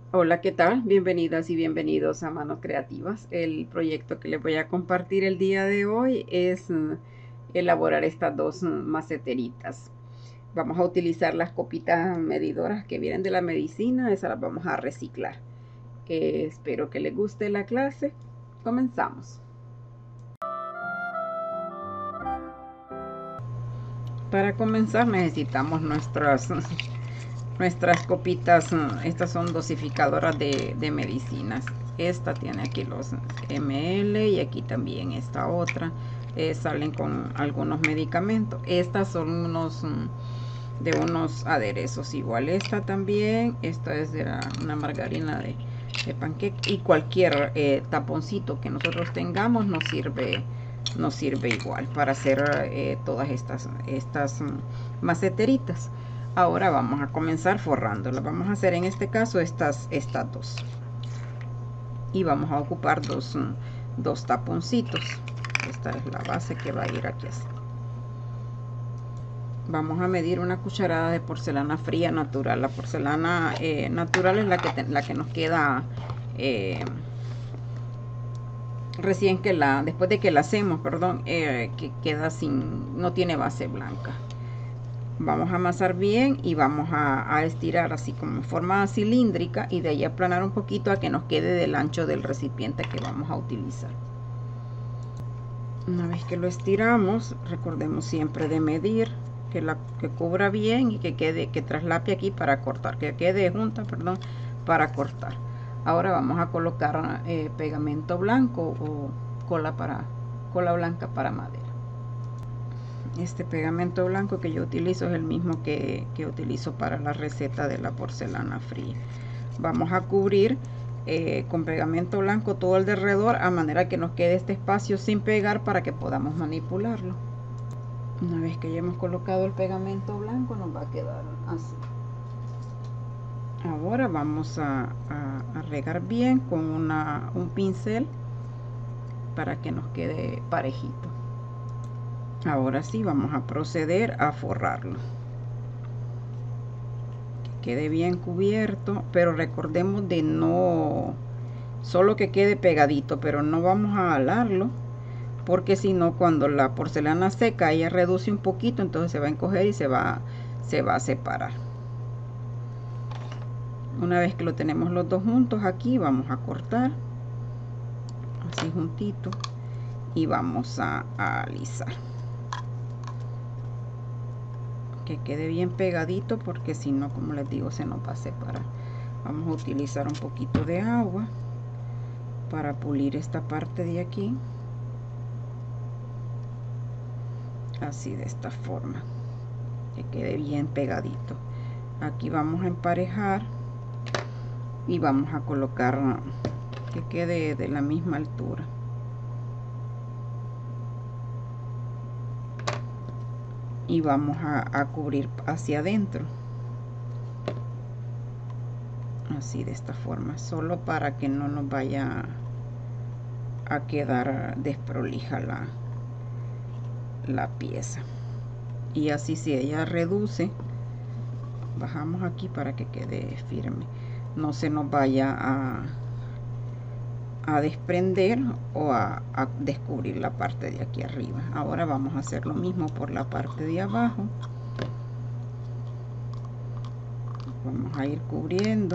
Hola, ¿qué tal? Bienvenidas y bienvenidos a Manos Creativas. El proyecto que les voy a compartir el día de hoy es elaborar estas dos maceteritas. Vamos a utilizar las copitas medidoras que vienen de la medicina, esas las vamos a reciclar. Espero que les guste la clase. Comenzamos. Para comenzar necesitamos nuestras copitas. Estas son dosificadoras de medicinas. Esta tiene aquí los ml y aquí también esta otra. Salen con algunos medicamentos. Estas son de unos aderezos. Igual esta también. Esta es de una margarina de panqueque. Y cualquier taponcito que nosotros tengamos nos sirve igual para hacer todas estas maceteritas. Ahora vamos a comenzar forrándolas. Vamos a hacer en este caso estas dos. Y vamos a ocupar dos taponcitos. Esta es la base que va a ir aquí así. Vamos a medir una cucharada de porcelana fría natural. La porcelana natural es la que nos queda recién después de que la hacemos, perdón, que queda no tiene base blanca. Vamos a amasar bien y vamos a estirar así como en forma cilíndrica y de ahí aplanar un poquito a que nos quede del ancho del recipiente que vamos a utilizar. Una vez que lo estiramos, recordemos siempre de medir, que cubra bien y que traslape aquí para cortar, que quede junta, perdón, para cortar. Ahora vamos a colocar pegamento blanco o cola blanca para madera. Este pegamento blanco que yo utilizo es el mismo que utilizo para la receta de la porcelana fría. Vamos a cubrir con pegamento blanco todo el de alrededor, a manera que nos quede este espacio sin pegar para que podamos manipularlo. Una vez que ya hemos colocado el pegamento blanco, nos va a quedar así. Ahora vamos a regar bien con un pincel para que nos quede parejito. Ahora sí vamos a proceder a forrarlo, que quede bien cubierto, pero recordemos de no, solo que quede pegadito, pero no vamos a alarlo, porque si no, cuando la porcelana seca ella reduce un poquito, entonces se va a encoger y se va a separar. Una vez que lo tenemos los dos juntos aquí, vamos a cortar así juntito y vamos a alisar, que quede bien pegadito, porque si no, como les digo, se nos va a separar. Vamos a utilizar un poquito de agua para pulir esta parte de aquí, así de esta forma, que quede bien pegadito. Aquí vamos a emparejar y vamos a colocar que quede de la misma altura. Y vamos a cubrir hacia adentro, así de esta forma, solo para que no nos vaya a quedar desprolija la pieza. Y así, si ella reduce, bajamos aquí para que quede firme, no se nos vaya a desprender o a descubrir la parte de aquí arriba. Ahora vamos a hacer lo mismo por la parte de abajo. Vamos a ir cubriendo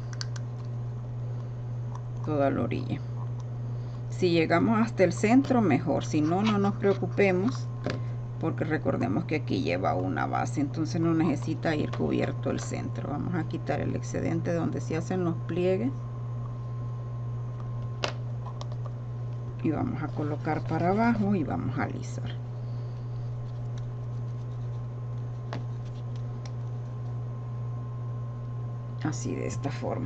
toda la orilla. Si llegamos hasta el centro, mejor. Si no, no nos preocupemos, porque recordemos que aquí lleva una base, entonces no necesita ir cubierto el centro. Vamos a quitar el excedente donde se hacen los pliegues y vamos a colocar para abajo y vamos a alisar. Así de esta forma.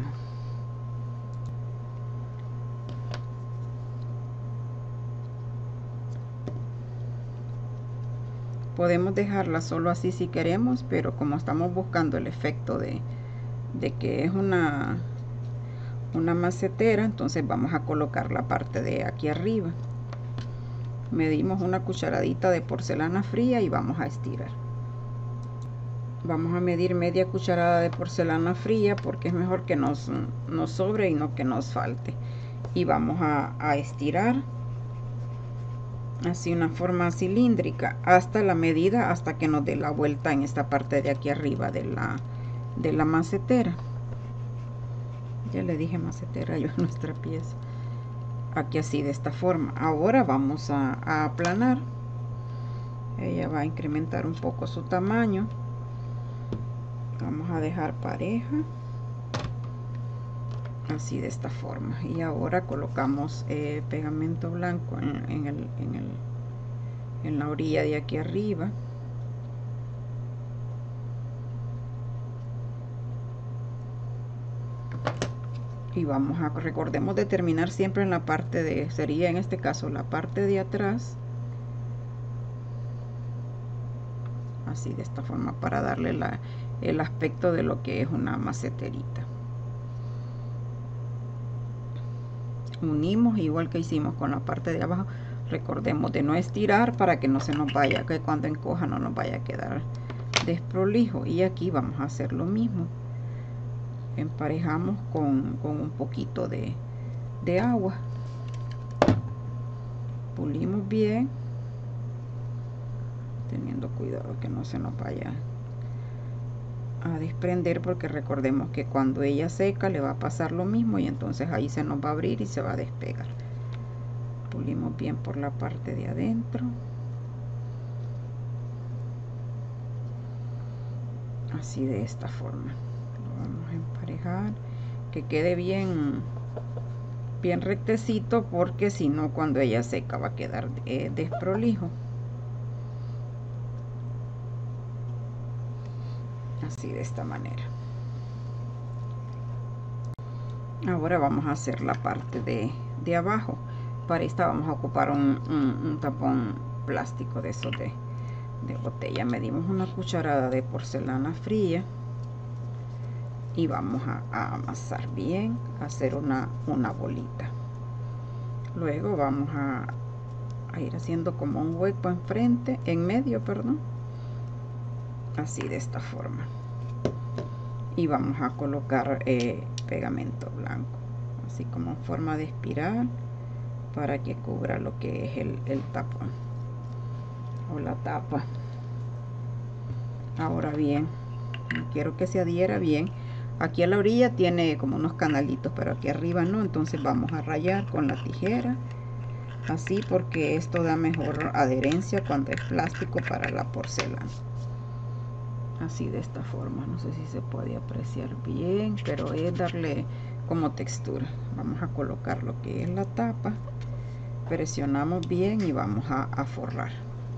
Podemos dejarla solo así si queremos, pero como estamos buscando el efecto de que es una macetera, entonces vamos a colocar la parte de aquí arriba. Medimos una cucharadita de porcelana fría y vamos a estirar. Vamos a medir media cucharada de porcelana fría porque es mejor que nos sobre y no que nos falte. Y vamos a estirar así una forma cilíndrica hasta la medida, hasta que nos dé la vuelta en esta parte de aquí arriba de la macetera. Ya le dije macetera yo a nuestra pieza. Aquí así de esta forma. Ahora vamos a aplanar. Ella va a incrementar un poco su tamaño. Vamos a dejar pareja. Así de esta forma. Y ahora colocamos pegamento blanco en la orilla de aquí arriba. Y vamos a, recordemos de terminar siempre en la parte de, sería en este caso la parte de atrás. Así de esta forma para darle el aspecto de lo que es una maceterita. Unimos igual que hicimos con la parte de abajo. Recordemos de no estirar para que no se nos vaya, que cuando encoja no nos vaya a quedar desprolijo. Y aquí vamos a hacer lo mismo. Emparejamos con un poquito de agua. Pulimos bien, teniendo cuidado que no se nos vaya a desprender, porque recordemos que cuando ella seca le va a pasar lo mismo y entonces ahí se nos va a abrir y se va a despegar. Pulimos bien por la parte de adentro. Así de esta forma. Vamos a emparejar, que quede bien rectecito, porque si no cuando ella seca va a quedar desprolijo. Así de esta manera. Ahora vamos a hacer la parte de abajo. Para esta vamos a ocupar un tapón plástico de esos de botella. Medimos una cucharada de porcelana fría. Y vamos a amasar bien, a hacer una bolita. Luego vamos a ir haciendo como un hueco en medio, perdón. Así de esta forma. Y vamos a colocar pegamento blanco, así como en forma de espiral, para que cubra lo que es el tapón o la tapa. Ahora bien, quiero que se adhiera bien. Aquí a la orilla tiene como unos canalitos, pero aquí arriba no. Entonces vamos a rayar con la tijera, así, porque esto da mejor adherencia cuando es plástico para la porcelana. Así de esta forma. No sé si se puede apreciar bien, pero es darle como textura. Vamos a colocar lo que es la tapa. Presionamos bien y vamos a forrar.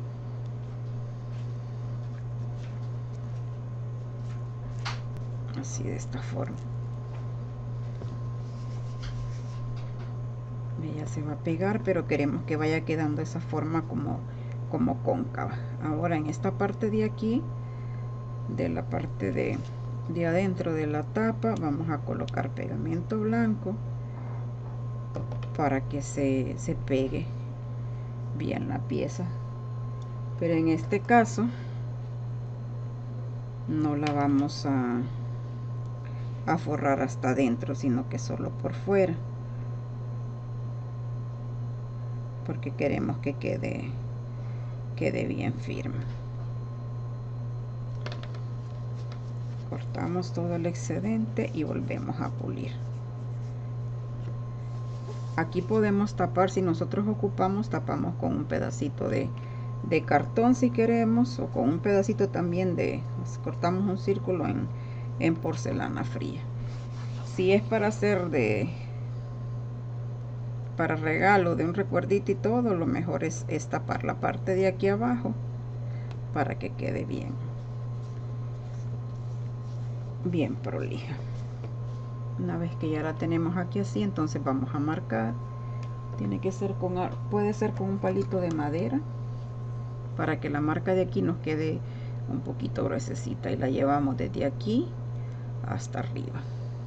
Así de esta forma. Ella se va a pegar, pero queremos que vaya quedando esa forma como cóncava. Ahora en esta parte de aquí, de la parte de adentro de la tapa, vamos a colocar pegamento blanco para que se pegue bien la pieza. Pero en este caso no la vamos a forrar hasta adentro, sino que solo por fuera, porque queremos que quede bien firme. Cortamos todo el excedente y volvemos a pulir. Aquí podemos tapar, si nosotros ocupamos, tapamos con un pedacito de cartón si queremos, o con un pedacito también cortamos un círculo en porcelana fría. Si es para hacer para regalo de un recuerdito y todo, lo mejor es tapar la parte de aquí abajo para que quede bien prolija. Una vez que ya la tenemos aquí así, entonces vamos a marcar. Tiene que ser puede ser con un palito de madera, para que la marca de aquí nos quede un poquito gruesecita, y la llevamos desde aquí hasta arriba.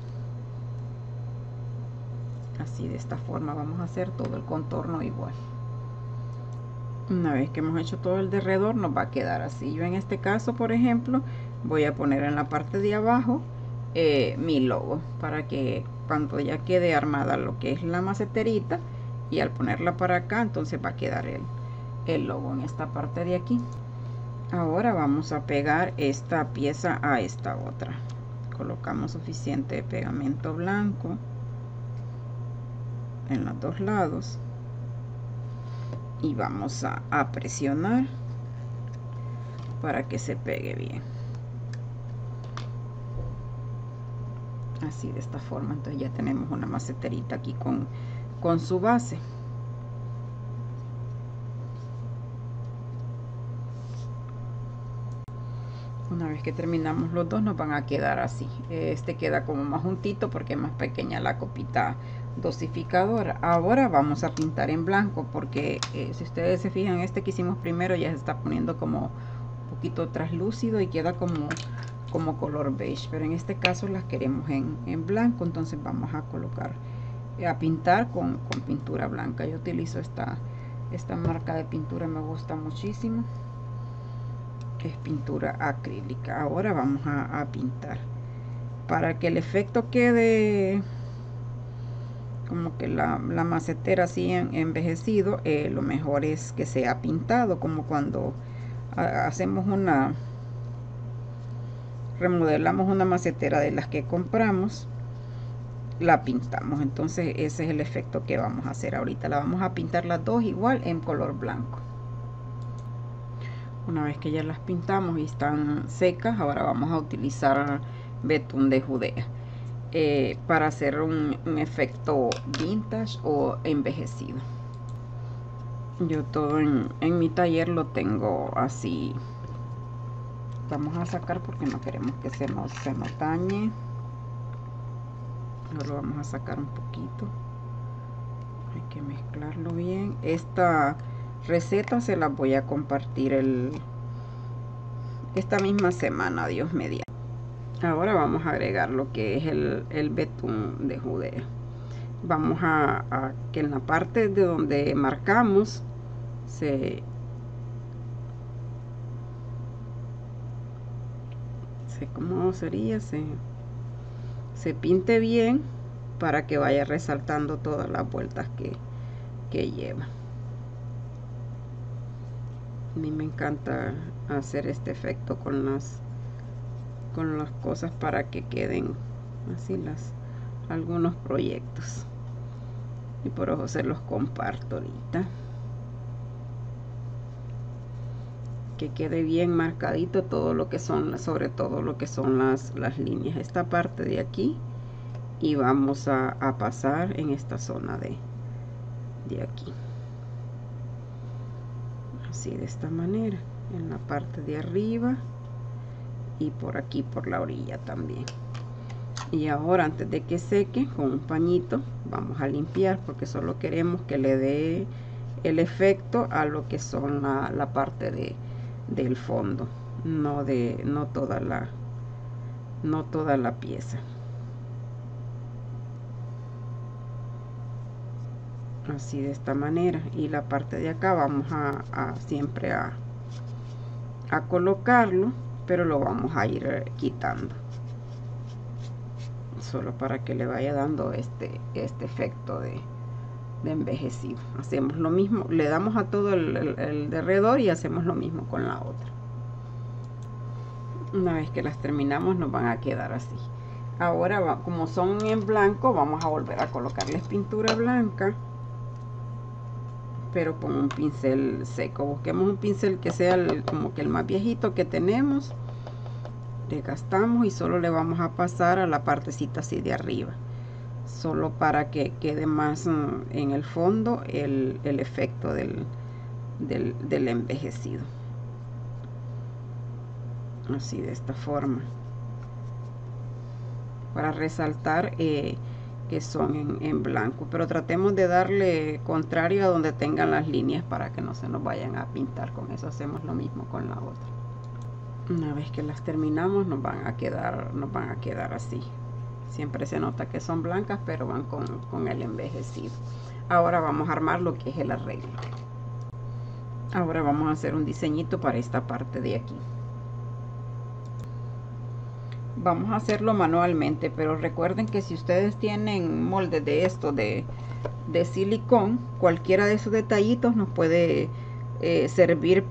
Así de esta forma vamos a hacer todo el contorno igual. Una vez que hemos hecho todo el derredor, nos va a quedar así. Yo en este caso, por ejemplo, voy a poner en la parte de abajo mi logo, para que cuando ya quede armada lo que es la maceterita, y al ponerla para acá, entonces va a quedar el logo en esta parte de aquí. Ahora vamos a pegar esta pieza a esta otra. Colocamos suficiente pegamento blanco en los dos lados y vamos a presionar para que se pegue bien, así de esta forma. Entonces ya tenemos una maceterita aquí con su base. Una vez que terminamos los dos, nos van a quedar así. Este queda como más juntito porque es más pequeña la copita dosificadora. Ahora vamos a pintar en blanco, porque si ustedes se fijan, este que hicimos primero ya se está poniendo como un poquito traslúcido y queda como color beige, pero en este caso las queremos en blanco. Entonces vamos a colocar, a pintar con pintura blanca. Yo utilizo esta marca de pintura, me gusta muchísimo. Es pintura acrílica. Ahora vamos a pintar para que el efecto quede como que la macetera así envejecido. Lo mejor es que sea pintado, como cuando hacemos remodelamos una macetera de las que compramos, la pintamos. Entonces ese es el efecto que vamos a hacer ahorita. La vamos a pintar las dos igual en color blanco. Una vez que ya las pintamos y están secas, ahora vamos a utilizar betún de Judea para hacer un efecto vintage o envejecido. Yo todo en mi taller lo tengo así. Vamos a sacar porque no queremos que se nos dañe. Ahora lo vamos a sacar un poquito. Hay que mezclarlo bien. Esta receta se las voy a compartir esta misma semana, Dios mediante. Ahora vamos a agregar lo que es el betún de Judea. Vamos a que en la parte de donde marcamos ¿cómo sería? Se pinte bien, para que vaya resaltando todas las vueltas que lleva. A mí me encanta hacer este efecto con las cosas para que queden así algunos proyectos, y por eso se los comparto ahorita, que quede bien marcadito todo lo que son, sobre todo lo que son las líneas, esta parte de aquí, y vamos a pasar en esta zona de aquí, así de esta manera, en la parte de arriba y por aquí por la orilla también. Y ahora, antes de que seque, con un pañito vamos a limpiar, porque solo queremos que le dé el efecto a lo que son la parte del fondo, no toda la pieza. Así de esta manera. Y la parte de acá vamos siempre a colocarlo, pero lo vamos a ir quitando, solo para que le vaya dando este efecto de envejecido. Hacemos lo mismo, le damos a todo el de alrededor, y hacemos lo mismo con la otra. Una vez que las terminamos, nos van a quedar así. Ahora, como son en blanco, vamos a volver a colocarles pintura blanca, pero con un pincel seco. Busquemos un pincel que sea como que el más viejito que tenemos. Le gastamos y solo le vamos a pasar a la partecita así de arriba, solo para que quede más en el fondo el efecto del envejecido, así de esta forma, para resaltar que son en blanco, pero tratemos de darle contrario a donde tengan las líneas, para que no se nos vayan a pintar. Con eso hacemos lo mismo con la otra. Una vez que las terminamos, nos van a quedar así. Siempre se nota que son blancas, pero van con el envejecido. Ahora vamos a armar lo que es el arreglo. Ahora vamos a hacer un diseñito para esta parte de aquí. Vamos a hacerlo manualmente, pero recuerden que si ustedes tienen moldes de esto de silicón, cualquiera de esos detallitos nos puede servir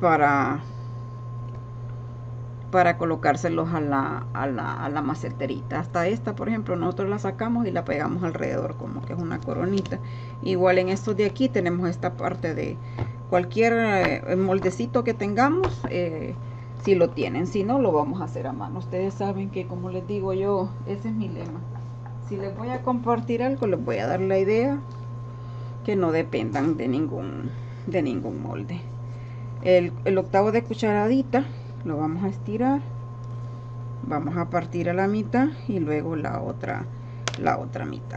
para colocárselos a la maceterita. Hasta esta, por ejemplo, nosotros la sacamos y la pegamos alrededor como que es una coronita. Igual en estos de aquí tenemos esta parte de cualquier moldecito que tengamos, si lo tienen. Si no, lo vamos a hacer a mano. Ustedes saben que, como les digo yo, ese es mi lema. Si les voy a compartir algo, les voy a dar la idea que no dependan de ningún molde. El octavo de cucharadita lo vamos a estirar, vamos a partir a la mitad y luego la otra mitad,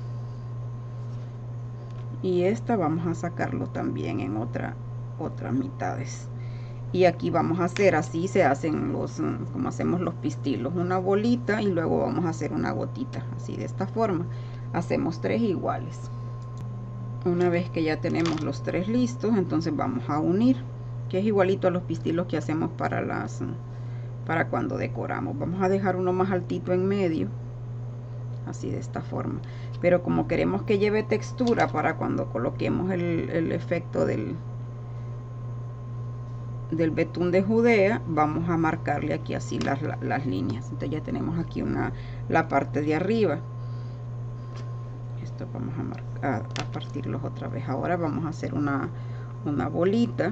y esta vamos a sacarlo también en otras mitades. Y aquí vamos a hacer, así se hacen como hacemos los pistilos, una bolita y luego vamos a hacer una gotita, así de esta forma. Hacemos 3 iguales. Una vez que ya tenemos los 3 listos, entonces vamos a unir, que es igualito a los pistilos que hacemos para cuando decoramos. Vamos a dejar uno más altito en medio, así de esta forma, pero como queremos que lleve textura para cuando coloquemos el efecto del betún de Judea, vamos a marcarle aquí así las líneas. Entonces ya tenemos aquí la parte de arriba. Esto vamos a partirlos otra vez. Ahora vamos a hacer una bolita.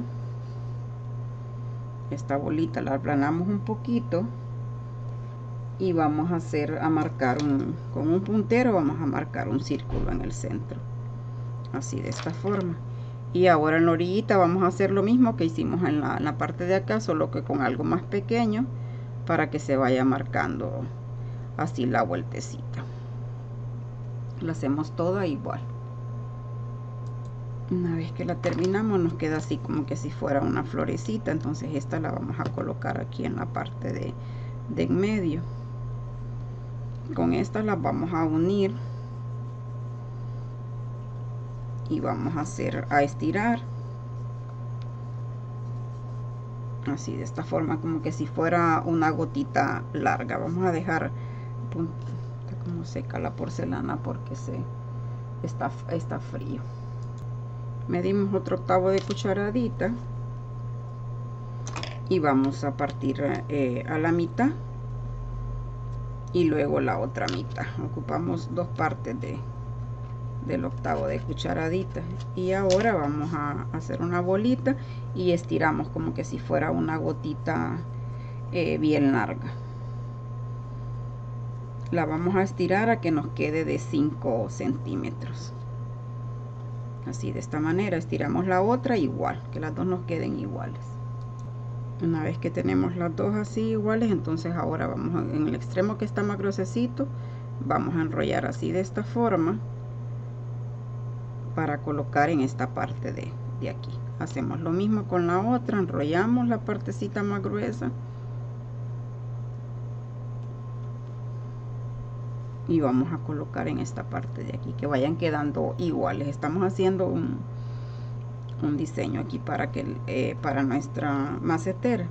Esta bolita la aplanamos un poquito y vamos a marcar con un puntero, vamos a marcar un círculo en el centro, así de esta forma. Y ahora en la orillita vamos a hacer lo mismo que hicimos en la parte de acá, solo que con algo más pequeño, para que se vaya marcando así la vueltecita. La hacemos toda igual. Una vez que la terminamos nos queda así como que si fuera una florecita. Entonces esta la vamos a colocar aquí en la parte de en medio. Con estas las vamos a unir y vamos a estirar así de esta forma, como que si fuera una gotita larga. Vamos a dejar como seca la porcelana porque está frío. Medimos otro octavo de cucharadita y vamos a partir a la mitad y luego la otra mitad. Ocupamos 2 partes del octavo de cucharadita. Y ahora vamos a hacer una bolita y estiramos como que si fuera una gotita bien larga. La vamos a estirar a que nos quede de 5 centímetros. Así de esta manera estiramos la otra igual, que las dos nos queden iguales. Una vez que tenemos las dos así iguales, entonces ahora vamos en el extremo que está más gruesecito, vamos a enrollar así de esta forma para colocar en esta parte de aquí. Hacemos lo mismo con la otra, enrollamos la partecita más gruesa y vamos a colocar en esta parte de aquí, que vayan quedando iguales. Estamos haciendo un diseño aquí para nuestra macetera.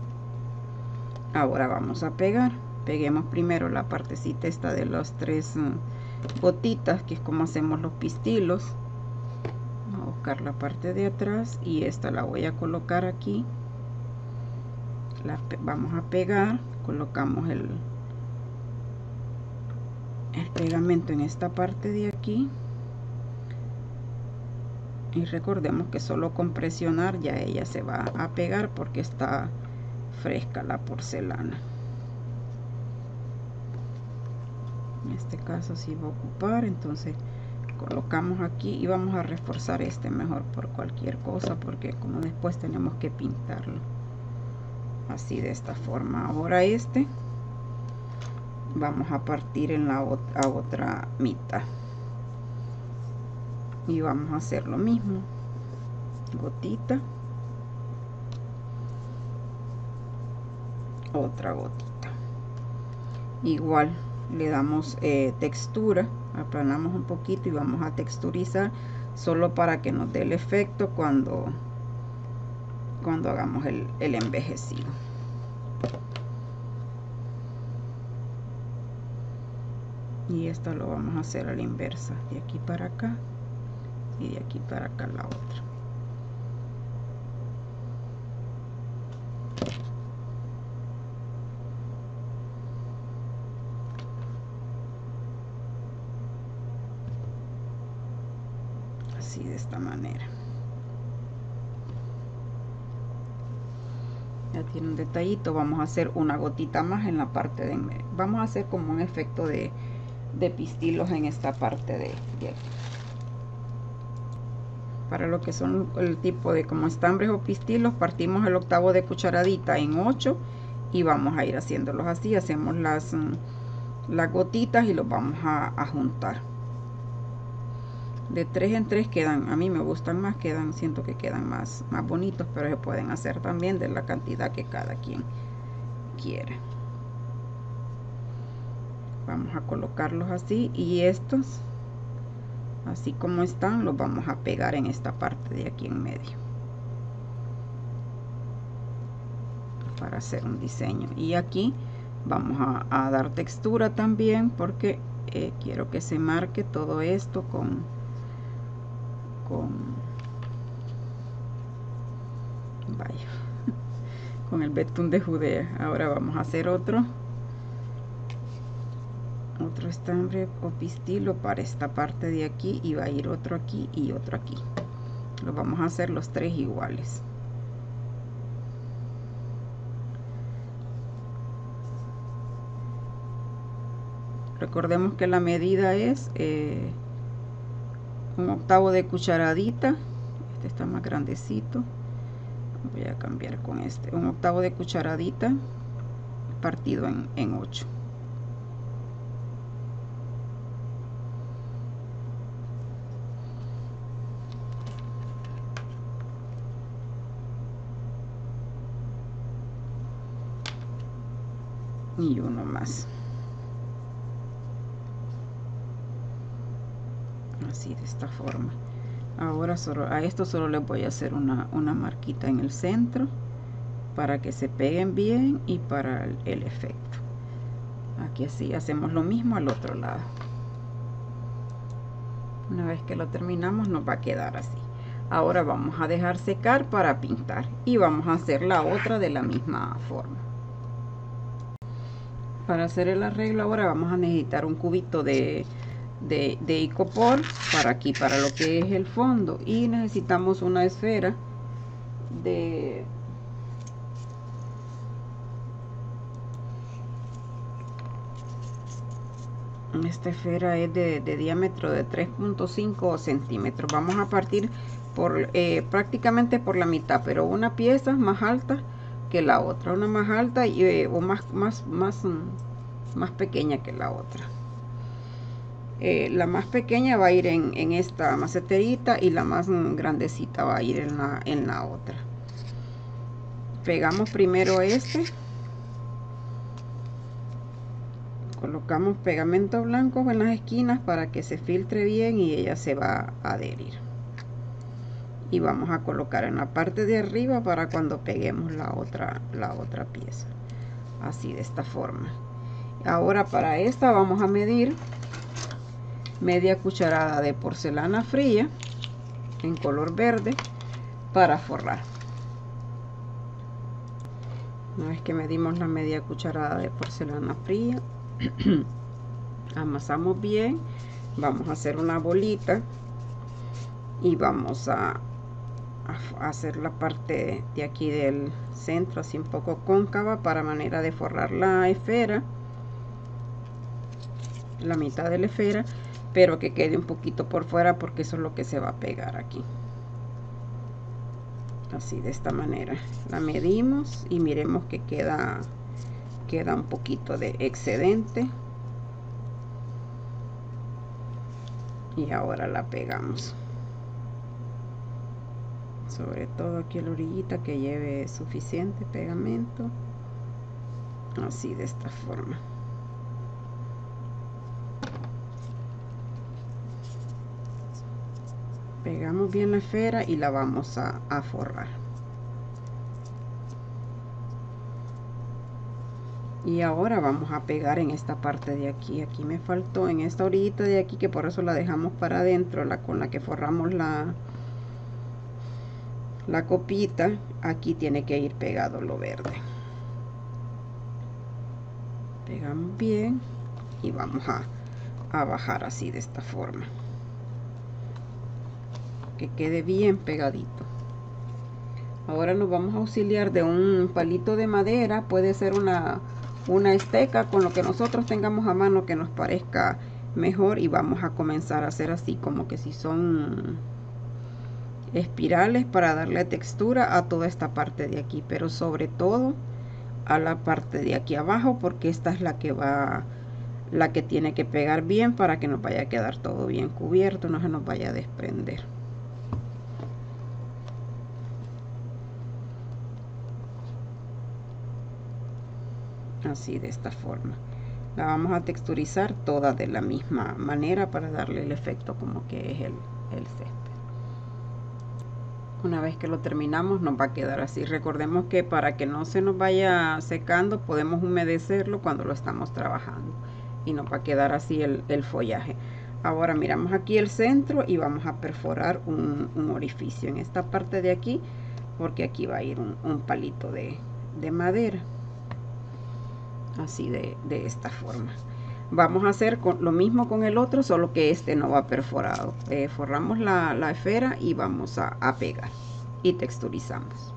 Ahora vamos a pegar. Peguemos primero la partecita esta de las 3 gotitas, que es como hacemos los pistilos. Vamos a buscar la parte de atrás y esta la voy a colocar aquí. Vamos a pegar, colocamos el pegamento en esta parte de aquí y recordemos que solo con presionar ya ella se va a pegar porque está fresca la porcelana. En este caso sí va a ocupar, entonces colocamos aquí y vamos a reforzar mejor por cualquier cosa, porque como después tenemos que pintarlo así de esta forma. Ahora vamos a partir en la otra mitad y vamos a hacer lo mismo, gotita, otra gotita, igual le damos textura, aplanamos un poquito y vamos a texturizar solo para que nos dé el efecto cuando hagamos el envejecido. y esta lo vamos a hacer a la inversa, de aquí para acá y de aquí para acá la otra. Así, de esta manera. Ya tiene un detallito. Vamos a hacer una gotita más en la parte de en medio. Vamos a hacer como un efecto de pistilos en esta parte de aquí. Para lo que son el tipo de como estambres o pistilos, partimos el octavo de cucharadita en 8 y vamos a ir haciéndolos así. Hacemos las gotitas y los vamos a juntar. De 3 en 3 quedan, a mí me gustan más, siento que quedan más bonitos, pero se pueden hacer también de la cantidad que cada quien quiera. Vamos a colocarlos así, y estos, así como están, los vamos a pegar en esta parte de aquí en medio para hacer un diseño. Y aquí vamos a dar textura también, porque quiero que se marque todo esto con el betún de Judea. Ahora vamos a hacer otro estambre o pistilo para esta parte de aquí, y va a ir otro aquí y otro aquí. Lo vamos a hacer los 3 iguales. Recordemos que la medida es 1/8 de cucharadita. Este está más grandecito. Voy a cambiar con este. 1/8 de cucharadita partido en 8. Y uno más. Así, de esta forma. Ahora a esto solo les voy a hacer una marquita en el centro para que se peguen bien y para el efecto. Aquí así hacemos lo mismo al otro lado. Una vez que lo terminamos nos va a quedar así. Ahora vamos a dejar secar para pintar, y vamos a hacer la otra de la misma forma. Para hacer el arreglo ahora vamos a necesitar un cubito de icopor para aquí, para lo que es el fondo, y necesitamos una esfera de esta esfera es de diámetro de 3.5 centímetros. Vamos a partir por prácticamente por la mitad, pero una pieza más alta que la otra, una más alta y o más pequeña que la otra. La más pequeña va a ir en esta maceterita, y la más grandecita va a ir en la otra. Pegamos primero este, colocamos pegamento blanco en las esquinas para que se filtre bien y ella se va a adherir. Y vamos a colocar en la parte de arriba para cuando peguemos la otra pieza, así, de esta forma. Ahora para esta vamos a medir media cucharada de porcelana fría en color verde para forrar. Una vez que medimos la media cucharada de porcelana fría, amasamos bien, vamos a hacer una bolita y vamos a hacer la parte de aquí del centro así un poco cóncava, para manera de forrar la esfera, la mitad de la esfera, pero que quede un poquito por fuera, porque eso es lo que se va a pegar aquí. Así, de esta manera la medimos y miremos que queda un poquito de excedente, y ahora la pegamos, sobre todo aquí a la orillita, que lleve suficiente pegamento, así, de esta forma. Pegamos bien la esfera y la vamos a forrar. Y ahora vamos a pegar en esta parte de aquí. Aquí me faltó en esta orillita de aquí, que por eso la dejamos para adentro, con la que forramos la copita. Aquí tiene que ir pegado lo verde. Pegamos bien y vamos a bajar así de esta forma, que quede bien pegadito. Ahora nos vamos a auxiliar de un palito de madera, puede ser una esteca, con lo que nosotros tengamos a mano que nos parezca mejor, y vamos a comenzar a hacer así como que si son espirales, para darle textura a toda esta parte de aquí, pero sobre todo a la parte de aquí abajo, porque esta es la que tiene que pegar bien para que nos vaya a quedar todo bien cubierto, no se nos vaya a desprender. Así, de esta forma la vamos a texturizar toda de la misma manera para darle el efecto como que es el césped. Una vez que lo terminamos nos va a quedar así. Recordemos que para que no se nos vaya secando podemos humedecerlo cuando lo estamos trabajando y nos va a quedar así el follaje. Ahora miramos aquí el centro y vamos a perforar un orificio en esta parte de aquí, porque aquí va a ir un palito de madera. Así de esta forma. Vamos a hacer lo mismo con el otro, solo que este no va perforado. Forramos la esfera y vamos a pegar y texturizamos.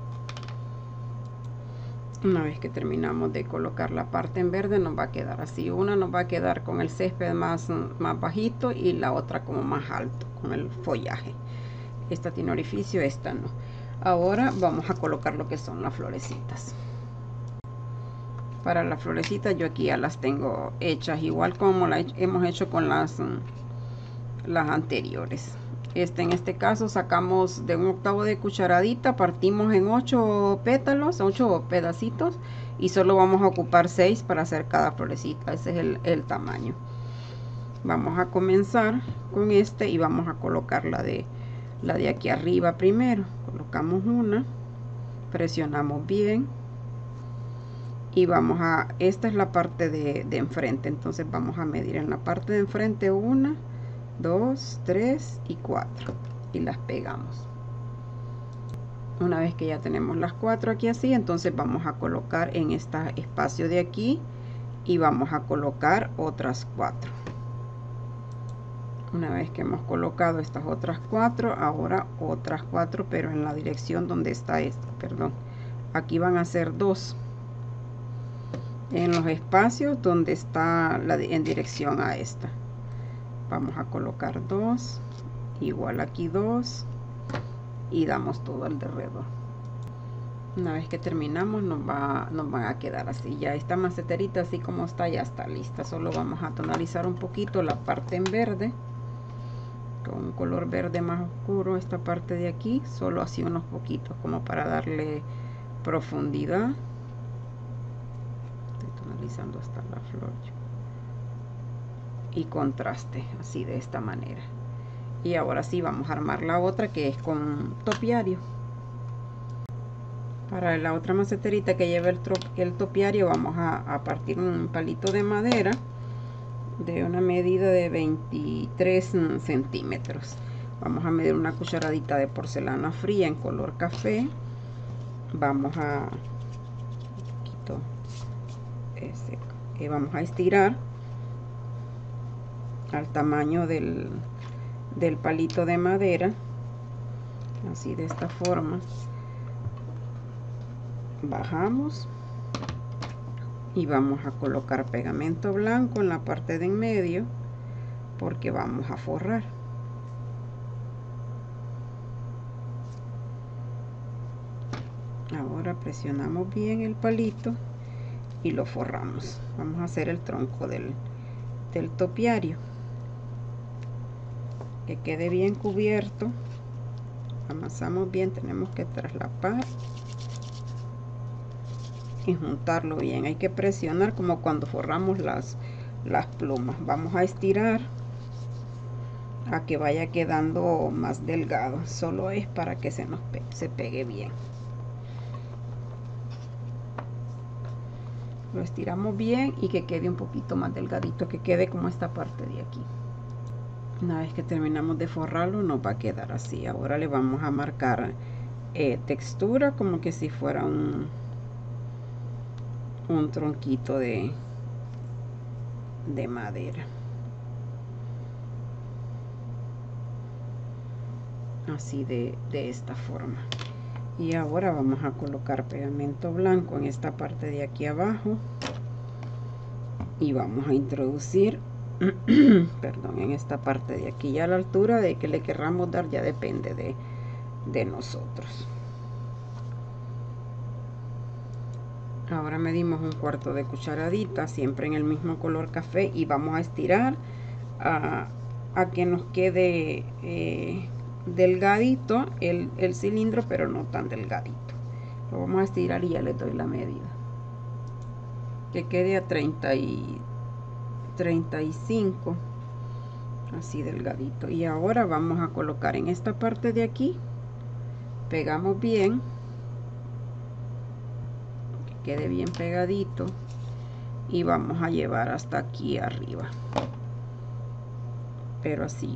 Una vez que terminamos de colocar la parte en verde, nos va a quedar así. Una nos va a quedar con el césped más bajito y la otra como más alto, con el follaje. Esta tiene orificio, esta no. Ahora vamos a colocar lo que son las florecitas. Para las florecitas yo aquí ya las tengo hechas, igual como hemos hecho con las anteriores. En este caso sacamos de 1/8 de cucharadita, partimos en 8 pétalos, 8 pedacitos, y solo vamos a ocupar 6 para hacer cada florecita. Ese es el tamaño. Vamos a comenzar con este y vamos a colocar la de aquí arriba primero. Colocamos una, presionamos bien y vamos esta es la parte de enfrente, entonces vamos a medir en la parte de enfrente 1, 2, 3 y 4 y las pegamos. Una vez que ya tenemos las 4 aquí así, entonces vamos a colocar en este espacio de aquí y vamos a colocar otras 4. Una vez que hemos colocado estas otras 4, ahora otras 4, pero en la dirección donde está esta, perdón, aquí van a ser 2 en los espacios donde está en dirección a esta. Vamos a colocar 2, igual aquí 2, y damos todo alrededor. Una vez que terminamos nos van a quedar así. Ya esta maceterita así como está ya está lista. Solo vamos a tonalizar un poquito la parte en verde con un color verde más oscuro, esta parte de aquí, solo así unos poquitos como para darle profundidad. Tonalizando hasta la flor y contraste, así de esta manera. Y ahora sí vamos a armar la otra, que es con topiario. Para la otra maceterita que lleva el topiario vamos a partir un palito de madera de una medida de 23 centímetros. Vamos a medir una cucharadita de porcelana fría en color café. Vamos a vamos a estirar al tamaño del palito de madera, así de esta forma. Bajamos y vamos a colocar pegamento blanco en la parte de en medio, porque vamos a forrar. Ahora presionamos bien el palito y lo forramos. Vamos a hacer el tronco del topiario, que quede bien cubierto. Amasamos bien, tenemos que traslapar y juntarlo bien. Hay que presionar como cuando forramos las plumas. Vamos a estirar a que vaya quedando más delgado. Solo es para que se pegue bien. Lo estiramos bien y que quede un poquito más delgadito, que quede como esta parte de aquí. Una vez que terminamos de forrarlo, nos va a quedar así. Ahora le vamos a marcar textura, como que si fuera un tronquito de madera. Así de esta forma. Y ahora vamos a colocar pegamento blanco en esta parte de aquí abajo. Y vamos a introducir, perdón, en esta parte de aquí. Ya a la altura de que le querramos dar ya depende de nosotros. Ahora medimos 1/4 de cucharadita, siempre en el mismo color café, y vamos a estirar a que nos quede delgadito el cilindro, pero no tan delgadito. Lo vamos a estirar y ya le doy la medida. Que quede a 35, así delgadito. Y ahora vamos a colocar en esta parte de aquí, pegamos bien, que quede bien pegadito, y vamos a llevar hasta aquí arriba, pero así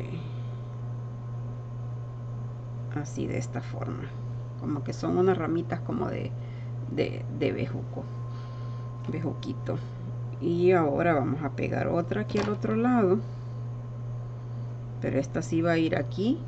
así de esta forma, como que son unas ramitas como de bejuquito. Y ahora vamos a pegar otra aquí al otro lado, pero esta sí va a ir aquí,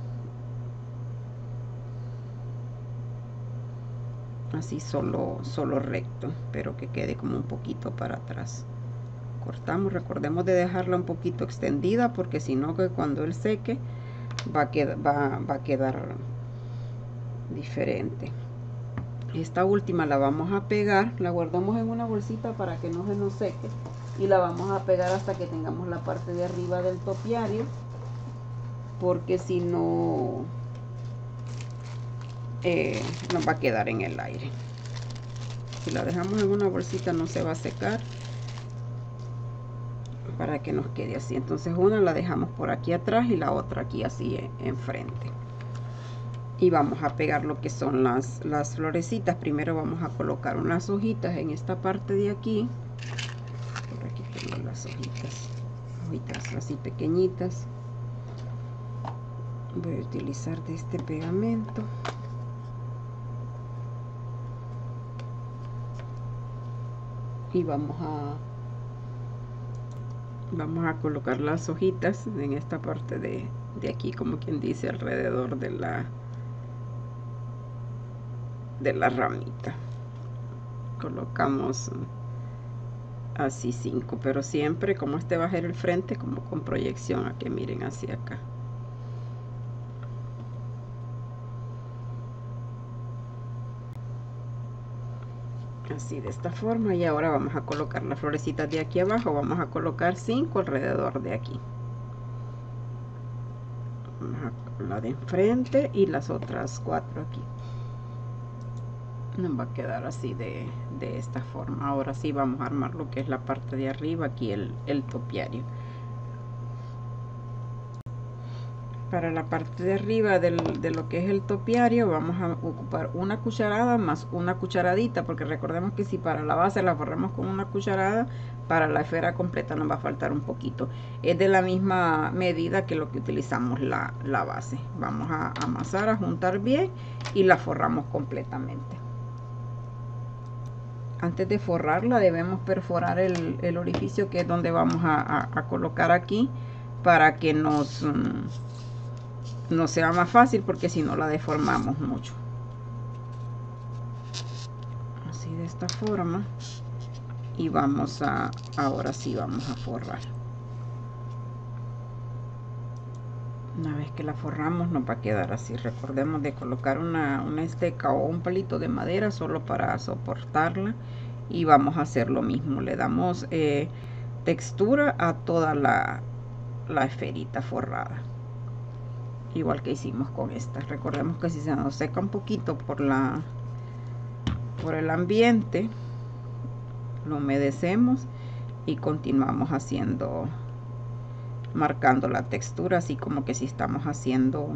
así solo recto, pero que quede como un poquito para atrás. Cortamos, recordemos de dejarla un poquito extendida, porque si no, que cuando él seque va a quedar diferente. Esta última la vamos a pegar, la guardamos en una bolsita para que no se nos seque, y la vamos a pegar hasta que tengamos la parte de arriba del topiario, porque si no nos va a quedar en el aire. Si la dejamos en una bolsita no se va a secar, para que nos quede así. Entonces una la dejamos por aquí atrás y la otra aquí así enfrente. Y vamos a pegar lo que son las florecitas. Primero vamos a colocar unas hojitas en esta parte de aquí. Por aquí tengo las hojitas así pequeñitas. Voy a utilizar de este pegamento. Y vamos a colocar las hojitas en esta parte de aquí, como quien dice, alrededor de la ramita. Colocamos así 5, pero siempre, como este va a ser el frente, como con proyección a que miren hacia acá. Así de esta forma. Y ahora vamos a colocar las florecitas de aquí abajo. Vamos a colocar 5 alrededor de aquí. Vamos a la de enfrente y las otras 4 aquí. Nos va a quedar así de esta forma. Ahora sí vamos a armar lo que es la parte de arriba, aquí el topiario. Para la parte de arriba de lo que es el topiario vamos a ocupar una cucharada más una cucharadita, porque recordemos que si para la base la forramos con una cucharada, para la esfera completa nos va a faltar un poquito. Es de la misma medida que lo que utilizamos la base. Vamos a amasar, a juntar bien y la forramos completamente. Antes de forrarla debemos perforar el orificio, que es donde vamos a colocar aquí, para que no sea más fácil, porque si no la deformamos mucho. Así de esta forma. Y vamos ahora sí vamos a forrar. Una vez que la forramos nos va a quedar así. Recordemos de colocar una esteca o un palito de madera solo para soportarla. Y vamos a hacer lo mismo. Le damos textura a toda la esferita forrada, igual que hicimos con esta. Recordemos que si se nos seca un poquito por el ambiente, lo humedecemos y continuamos marcando la textura, así como que si estamos haciendo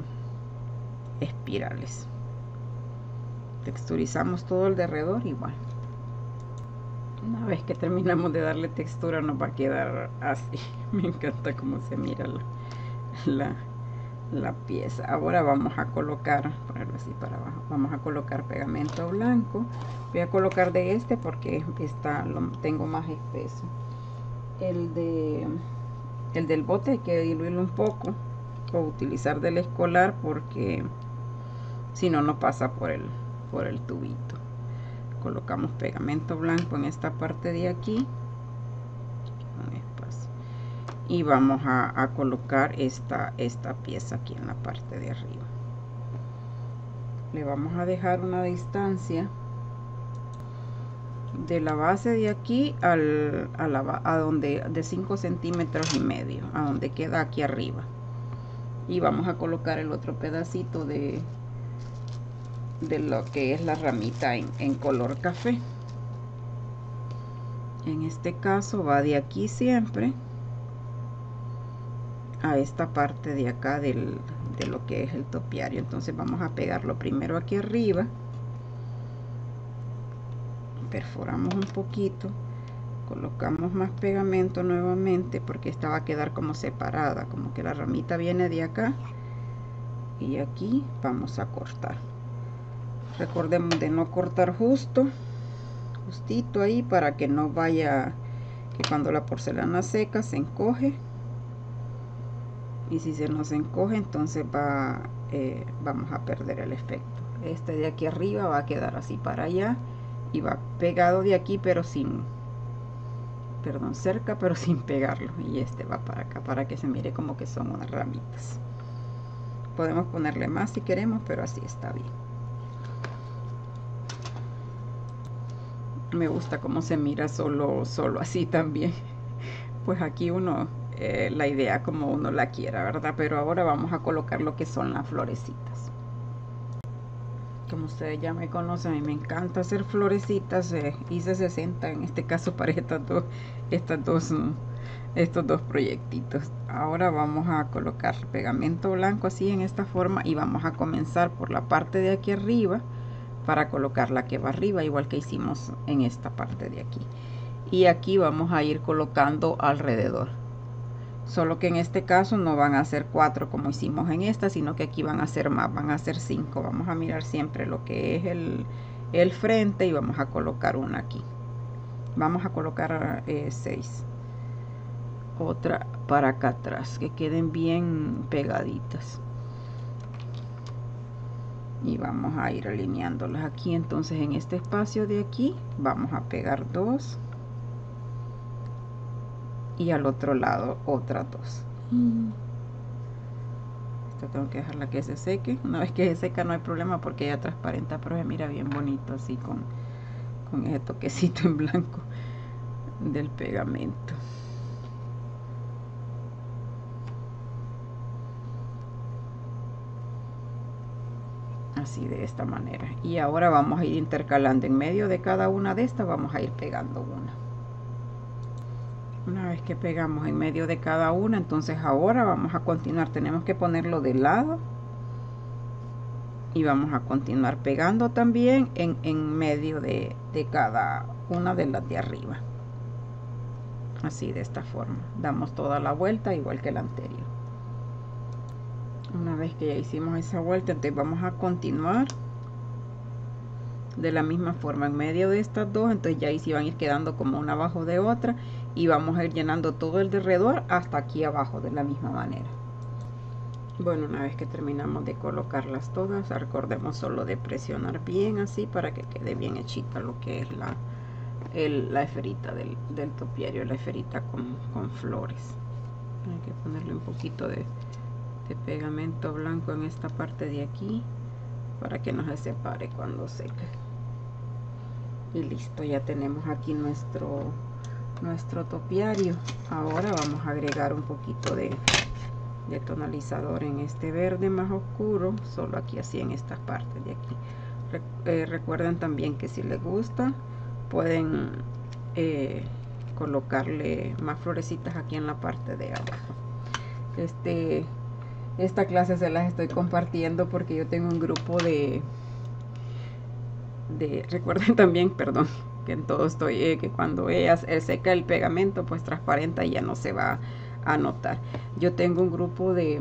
espirales. Texturizamos todo alrededor igual. Una vez que terminamos de darle textura nos va a quedar así. Me encanta cómo se mira la, la pieza. Ahora vamos a colocar, ponerlo así para abajo, vamos a colocar pegamento blanco. Voy a colocar de este porque lo tengo más espeso. El del bote hay que diluirlo un poco o utilizar del escolar porque si no, no pasa por el tubito. Colocamos pegamento blanco en esta parte de aquí, un espacio, y vamos a colocar esta pieza aquí en la parte de arriba. Le vamos a dejar una distancia de la base de aquí a donde de 5 centímetros y medio, a donde queda aquí arriba, y vamos a colocar el otro pedacito de lo que es la ramita en color café. En este caso va de aquí siempre a esta parte de acá de lo que es el topiario. Entonces vamos a pegarlo primero aquí arriba, perforamos un poquito, colocamos más pegamento nuevamente porque esta va a quedar como separada, como que la ramita viene de acá, y aquí vamos a cortar. Recordemos de no cortar justito ahí para que no vaya, que cuando la porcelana seca se encoge, y si se nos encoge entonces vamos a perder el efecto. Este de aquí arriba va a quedar así para allá y va pegado de aquí pero cerca pero sin pegarlo, y este va para acá para que se mire como que son unas ramitas. Podemos ponerle más si queremos, pero así está bien. Me gusta cómo se mira solo así también. Pues aquí uno, la idea como uno la quiera, ¿verdad? Pero ahora vamos a colocar lo que son las florecitas. Como ustedes ya me conocen, a mí me encanta hacer florecitas. Hice 60 en este caso para estos dos proyectitos. Ahora vamos a colocar pegamento blanco así en esta forma, y vamos a comenzar por la parte de aquí arriba para colocar la que va arriba, igual que hicimos en esta parte de aquí, y aquí vamos a ir colocando alrededor, solo que en este caso no van a ser 4 como hicimos en esta, sino que aquí van a ser más, van a ser 5. Vamos a mirar siempre lo que es el frente y vamos a colocar una aquí, vamos a colocar 6, otra para acá atrás, que queden bien pegaditas, y vamos a ir alineándolas aquí. Entonces en este espacio de aquí vamos a pegar 2, y al otro lado otras 2. Esta tengo que dejarla que se seque. Una vez que se seca no hay problema porque ella transparenta, pero se mira bien bonito así con ese toquecito en blanco del pegamento. Así, de esta manera. Y ahora vamos a ir intercalando en medio de cada una de estas, vamos a ir pegando una vez que pegamos en medio de cada una. Entonces ahora vamos a continuar, tenemos que ponerlo de lado y vamos a continuar pegando también en medio de cada una de las de arriba, así, de esta forma damos toda la vuelta igual que la anterior. Una vez que ya hicimos esa vuelta, entonces vamos a continuar de la misma forma en medio de estas dos. Entonces ya ahí sí van a ir quedando como una abajo de otra, y vamos a ir llenando todo el de alrededor hasta aquí abajo de la misma manera. Bueno, una vez que terminamos de colocarlas todas, recordemos solo de presionar bien así para que quede bien hechita lo que es la esferita del topiario, la esferita con flores. Hay que ponerle un poquito de pegamento blanco en esta parte de aquí para que no se separe cuando seque. Y listo, ya tenemos aquí nuestro topiario. Ahora vamos a agregar un poquito de tonalizador en este verde más oscuro, solo aquí así en estas partes de aquí. Recuerden también que si les gusta pueden colocarle más florecitas aquí en la parte de abajo. Esta clase se las estoy compartiendo porque yo tengo un grupo recuerden también, perdón, que en todo estoy, que cuando ella seca el pegamento, pues transparenta y ya no se va a notar. Yo tengo un grupo de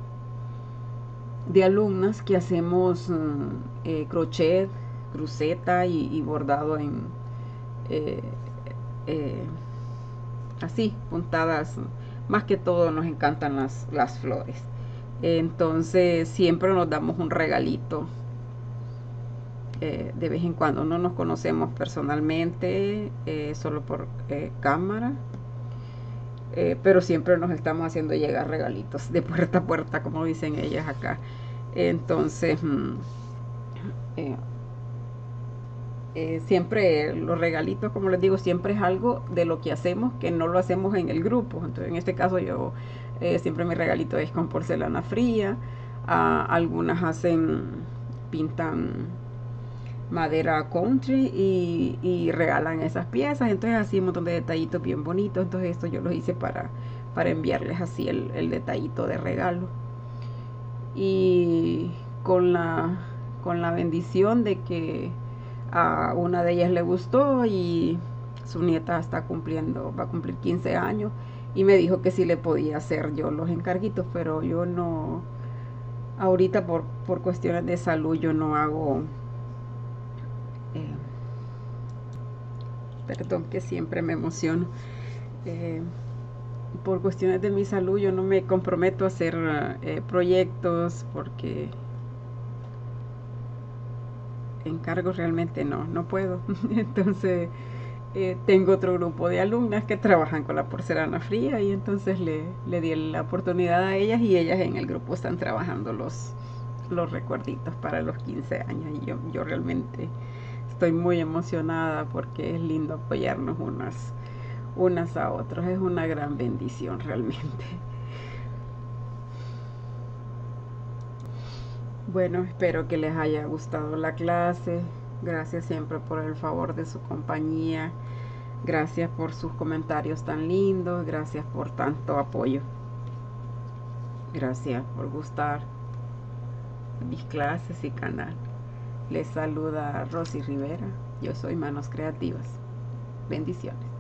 alumnas que hacemos crochet, cruceta y bordado en eh, eh, así, puntadas. Más que todo nos encantan las flores. Entonces siempre nos damos un regalito de vez en cuando. No nos conocemos personalmente, solo por cámara, pero siempre nos estamos haciendo llegar regalitos de puerta a puerta, como dicen ellas acá. Entonces siempre los regalitos, como les digo, siempre es algo de lo que hacemos que no lo hacemos en el grupo. Entonces en este caso yo siempre mi regalito es con porcelana fría. Algunas pintan madera country y regalan esas piezas. Entonces así un montón de detallitos bien bonitos. Entonces esto yo los hice para enviarles así el detallito de regalo. Y con la bendición de que a una de ellas le gustó y su nieta va a cumplir 15 años y me dijo que sí le podía hacer yo los encarguitos, pero yo no, ahorita por cuestiones de salud yo no hago, perdón que siempre me emociono, por cuestiones de mi salud yo no me comprometo a hacer proyectos porque encargos realmente no puedo. Entonces tengo otro grupo de alumnas que trabajan con la porcelana fría y entonces le di la oportunidad a ellas y ellas en el grupo están trabajando los recuerditos para los 15 años y yo realmente estoy muy emocionada porque es lindo apoyarnos unas a otras, es una gran bendición realmente. Bueno, espero que les haya gustado la clase. Gracias siempre por el favor de su compañía. Gracias por sus comentarios tan lindos. Gracias por tanto apoyo. Gracias por gustar mis clases y canal. Les saluda Rosy Rivera. Yo soy Manos Creativas. Bendiciones.